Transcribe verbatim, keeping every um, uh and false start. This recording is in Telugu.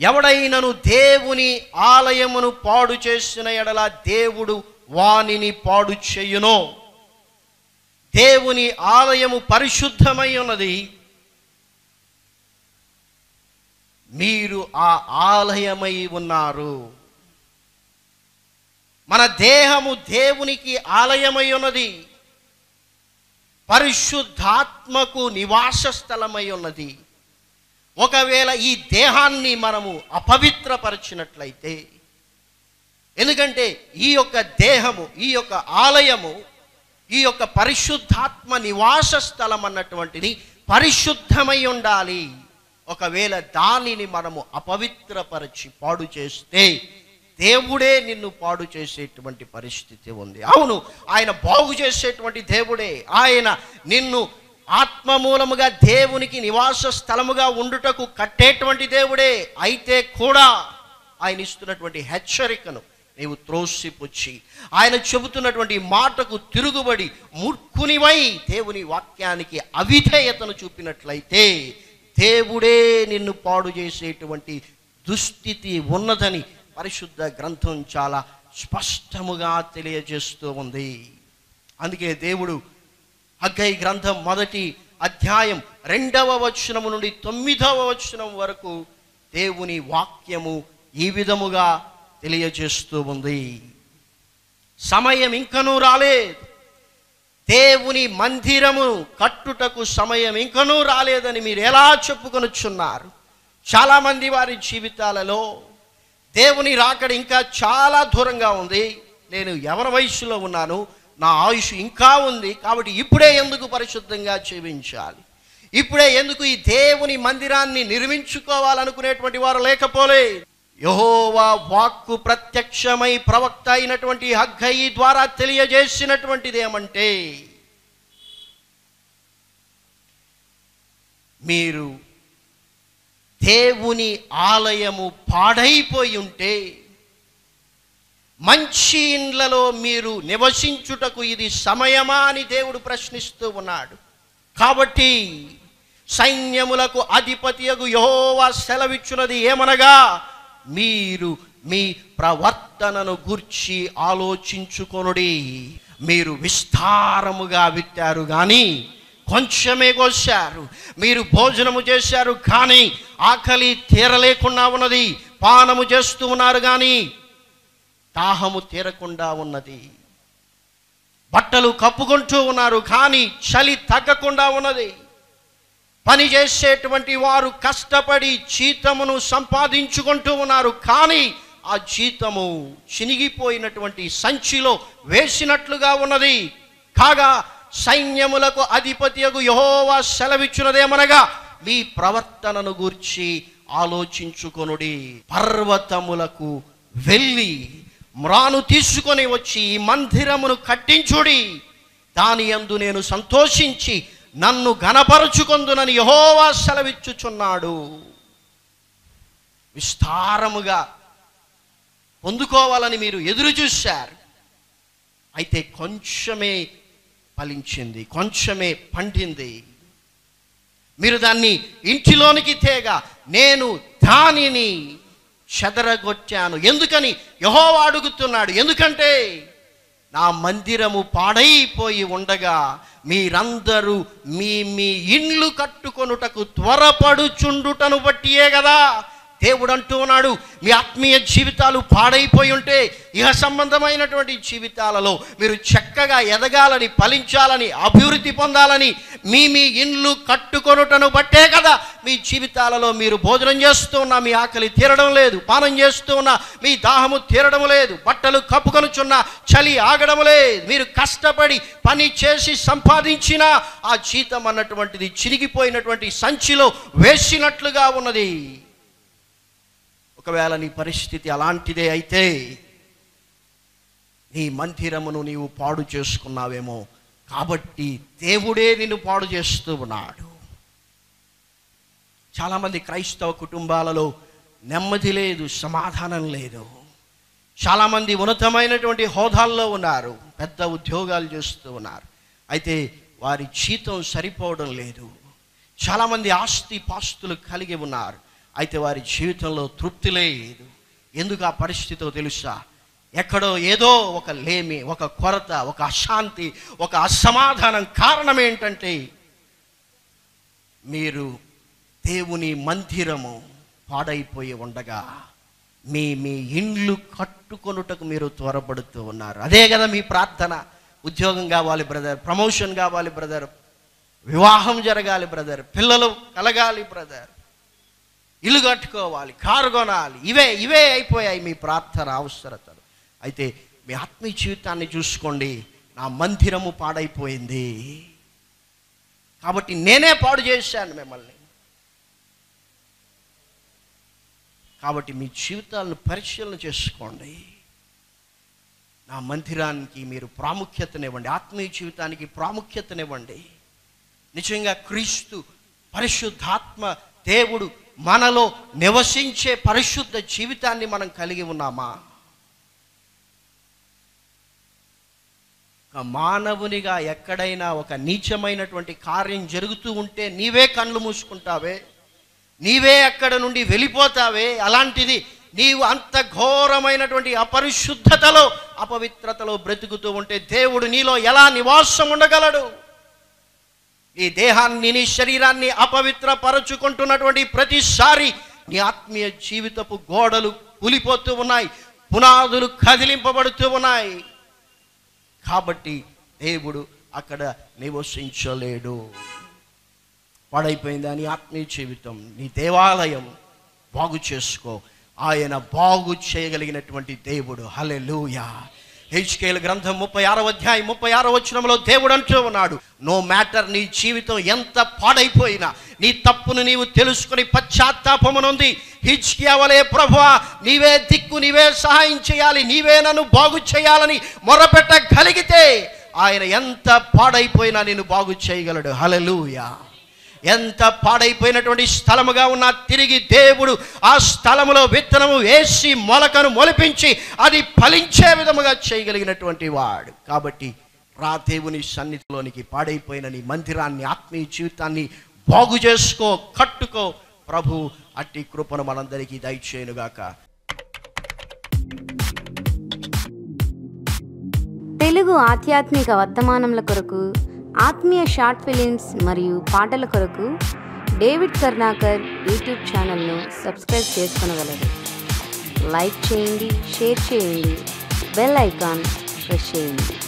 ఎవడైనను దేవుని ఆలయమును పాడు చేసిన ఎడల దేవుడు వానిని పాడు చేయును. దేవుని ఆలయము పరిశుద్ధమై ఉన్నది, మీరు ఆ ఆలయమై ఉన్నారు. మన దేహము దేవునికి ఆలయమై ఉన్నది, పరిశుద్ధాత్మకు నివాస స్థలమై ఉన్నది. ఒకవేళ ఈ దేహాన్ని మనము అపవిత్రపరిచినట్లయితే, ఎందుకంటే ఈ యొక్క దేహము, ఈ యొక్క ఆలయము, ఈ యొక్క పరిశుద్ధాత్మ నివాస స్థలం అన్నటువంటిది పరిశుద్ధమై ఉండాలి. ఒకవేళ దానిని మనము అపవిత్రపరిచి పాడు చేస్తే దేవుడే నిన్ను పాడు చేసేటువంటి పరిస్థితి ఉంది. అవును, ఆయన బాగు చేసేటువంటి దేవుడే. ఆయన నిన్ను ఆత్మమూలముగా దేవునికి నివాస స్థలముగా ఉండుటకు కట్టేటువంటి దేవుడే. అయితే కూడా ఆయన ఇస్తున్నటువంటి హెచ్చరికను నీవు త్రోసిపుచ్చి, ఆయన చెబుతున్నటువంటి మాటకు తిరుగుబడి మూర్ఖునివై దేవుని వాక్యానికి అవిధేయతను చూపినట్లయితే దేవుడే నిన్ను పాడు చేసేటువంటి దుస్థితి ఉన్నదని పరిశుద్ధ గ్రంథం చాలా స్పష్టముగా తెలియజేస్తూ ఉంది. అందుకే దేవుడు హగ్గై గ్రంథం మొదటి అధ్యాయం రెండవ వచనము నుండి తొమ్మిదవ వచనం వరకు దేవుని వాక్యము ఈ విధముగా తెలియజేస్తూ ఉంది. సమయం ఇంకనూ రాలేదు, దేవుని మందిరము కట్టుటకు సమయం ఇంకనూ రాలేదని మీరు ఎలా చెప్పుకొనుచున్నారు? చాలామంది వారి జీవితాలలో దేవుని రాకడ ఇంకా చాలా దూరంగా ఉంది, నేను యవన వయస్సులో ఉన్నాను, నా ఆయుష్ ఇంకా ఉంది, కాబట్టి ఇప్పుడే ఎందుకు పరిశుద్ధంగా జీవించాలి, ఇప్పుడే ఎందుకు ఈ దేవుని మందిరాన్ని నిర్మించుకోవాలనుకునేటువంటి వారు లేకపోలే. యెహోవా వాక్కు ప్రత్యక్షమై ప్రవక్త అయినటువంటి హగ్గై ద్వారా తెలియజేసినటువంటిది ఏమంటే, మీరు దేవుని ఆలయము పాడైపోయి ఉంటే మంచి ఇండ్లలో మీరు నివసించుటకు ఇది సమయమా అని దేవుడు ప్రశ్నిస్తూ ఉన్నాడు. కాబట్టి సైన్యములకు అధిపతియగు యెహోవా సెలవిచ్చున్నది ఏమనగా, మీరు మీ ప్రవర్తనను గూర్చి ఆలోచించుకొనుడి. మీరు విస్తారముగా విత్తారు కానీ కొంచెమే కోశారు, మీరు భోజనము చేశారు కానీ ఆకలి తీరలేకుండా ఉన్నది, పానము చేస్తూ ఉన్నారు కానీ దాహము తీరకుండా ఉన్నది, బట్టలు కప్పుకుంటూ ఉన్నారు కానీ చలి తగ్గకుండా ఉన్నది. పని చేసేటువంటి వారు కష్టపడి జీతమును సంపాదించుకుంటూ ఉన్నారు కానీ ఆ జీతము చినిగిపోయినటువంటి సంచిలో వేసినట్లుగా ఉన్నది. కాగా సైన్యములకు అధిపతియగు యెహోవా సెలవిచ్చున్నదేమనగా, మీ ప్రవర్తనను గూర్చి ఆలోచించుకొనుడి. పర్వతములకు వెళ్ళి మ్రాను తీసుకొని వచ్చి ఈ మందిరమును కట్టించుడి, దాని యందు నేను సంతోషించి నన్ను ఘనపరచుకొందునని యెహోవా సెలవిచ్చుచున్నాడు. విస్తారముగా పొందుకోవాలని మీరు ఎదురు చూశారు, అయితే కొంచెమే ఫలించింది, కొంచెమే పండింది. మీరు దాన్ని ఇంటిలోనికి తేగ నేను దానిని చెదరగొట్టాను. ఎందుకని యెహోవా అడుగుతున్నాడు, ఎందుకంటే నా మందిరము పాడైపోయి ఉండగా మీరందరూ మీ మీ ఇండ్లు కట్టుకొనుటకు త్వరపడుచుండుటను బట్టియే కదా. దేవుడు అంటూ ఉన్నాడు, మీ ఆత్మీయ జీవితాలు పాడైపోయి ఉంటే ఇహ సంబంధమైనటువంటి జీవితాలలో మీరు చక్కగా ఎదగాలని, ఫలించాలని, అభివృద్ధి పొందాలని మీ మీ ఇండ్లు కట్టుకొనుటను బట్టే కదా మీ జీవితాలలో మీరు భోజనం చేస్తూ ఉన్నా మీ ఆకలి తీరడం లేదు, పానం చేస్తూ ఉన్నా మీ దాహము తీరడం లేదు, బట్టలు కప్పుకొనుచున్నా చలి ఆగడం లేదు, మీరు కష్టపడి పని చేసి సంపాదించిన ఆ జీతం అన్నటువంటిది చిరిగిపోయినటువంటి సంచిలో వేసినట్లుగా ఉన్నది. ఒకవేళ నీ పరిస్థితి అలాంటిదే అయితే నీ మందిరమును నీవు పాడు చేసుకున్నావేమో, కాబట్టి దేవుడే నిన్ను పాడు చేస్తూ ఉన్నాడు. చాలామంది క్రైస్తవ కుటుంబాలలో నెమ్మది లేదు, సమాధానం లేదు. చాలామంది ఉన్నతమైనటువంటి హోదాల్లో ఉన్నారు, పెద్ద ఉద్యోగాలు చేస్తూ ఉన్నారు, అయితే వారి జీతం సరిపోవడం లేదు. చాలామంది ఆస్తి పాస్తులు కలిగి ఉన్నారు, అయితే వారి జీవితంలో తృప్తి లేదు. ఎందుకు ఆ పరిస్థితితో తెలుసా? ఎక్కడో ఏదో ఒక లేమి, ఒక కొరత, ఒక అశాంతి, ఒక అసమాధానం. కారణం ఏంటంటే మీరు దేవుని మందిరము పాడైపోయి ఉండగా మీ మీ ఇండ్లు కట్టుకొనుటకు మీరు త్వరపడుతూ ఉన్నారు. అదే కదా మీ ప్రార్థన. ఉద్యోగం కావాలి బ్రదర్, ప్రమోషన్ కావాలి బ్రదర్, వివాహం జరగాలి బ్రదర్, పిల్లలు కలగాలి బ్రదర్, ఇల్లు కట్టుకోవాలి, కారు కొనాలి. ఇవే ఇవే అయిపోయాయి మీ ప్రార్థన అవసరతలు. అయితే మీ ఆత్మీయ జీవితాన్ని చూసుకోండి. నా మందిరము పాడైపోయింది కాబట్టి నేనే పాడు చేశాను మిమ్మల్ని. కాబట్టి మీ జీవితాలను పరిశీలన చేసుకోండి. నా మందిరానికి మీరు ప్రాముఖ్యతనివ్వండి, ఆత్మీయ జీవితానికి ప్రాముఖ్యతనివ్వండి. నిజంగా క్రీస్తు పరిశుద్ధాత్మ దేవుడు మనలో నివసించే పరిశుద్ధ జీవితాన్ని మనం కలిగి ఉన్నామా? మానవునిగా ఎక్కడైనా ఒక నీచమైనటువంటి కార్యం జరుగుతూ ఉంటే నీవే కళ్ళు మూసుకుంటావే, నీవే అక్కడ నుండి వెళ్ళిపోతావే. అలాంటిది నీవు అంత ఘోరమైనటువంటి అపరిశుద్ధతలో, అపవిత్రతలో బ్రతుకుతూ ఉంటే దేవుడు నీలో ఎలా నివాసం ఉండగలడు? నీ దేహాన్ని, నీ శరీరాన్ని అపవిత్రపరచుకుంటున్నటువంటి ప్రతిసారి నీ ఆత్మీయ జీవితపు గోడలు కూలిపోతూ ఉన్నాయి, పునాదులు కదిలింపబడుతూ ఉన్నాయి. కాబట్టి దేవుడు అక్కడ నివసించలేడు. పాడైపోయిందా నీ ఆత్మీయ జీవితం? నీ దేవాలయం బాగు చేసుకో. ఆయన బాగు చేయగలిగినటువంటి దేవుడు. హల్లెలూయా. హెజ్కేలు గ్రంథం ముప్పై ఆరో అధ్యాయం ముప్పై ఆరో వచనంలో దేవుడు అంటూ ఉన్నాడు, నో మ్యాటర్ నీ జీవితం ఎంత పాడైపోయినా, నీ తప్పును నీవు తెలుసుకుని పశ్చాత్తాపమునుంది హిజ్కియా వలె, ప్రభువా నీవే దిక్కు, నీవే సహాయం చేయాలి, నీవే నన్ను బాగు చేయాలని మొరపెట్టగలిగితే ఆయన ఎంత పాడైపోయినా నిన్ను బాగు చేయగలడు. హల్లెలూయా. ఎంత పాడైపోయినటువంటి స్థలముగా ఉన్నా తిరిగి దేవుడు ఆ స్థలములో విత్తనము వేసి మొలకను మొలిపించి అది ఫలించే విధముగా చేయగలిగినటువంటి వాడు. కాబట్టి రా దేవుని సన్నిధిలోనికి. పాడైపోయిన నీ మందిరాన్ని, ఆత్మీయ జీవితాన్ని బాగు చేసుకో, కట్టుకో. ప్రభు అట్టి కృపను మనందరికీ దయచేయునుగాక. తెలుగు ఆధ్యాత్మిక వర్తమానముల కొరకు, ఆత్మీయ షార్ట్ ఫిలిమ్స్ మరియు పాటల కొరకు డేవిడ్ కర్ణాకర్ యూట్యూబ్ ఛానల్ను సబ్స్క్రైబ్ చేసుకొనగలరు. లైక్ చేయండి, షేర్ చేయండి, బెల్ ఐకాన్ ప్రెస్ చేయండి.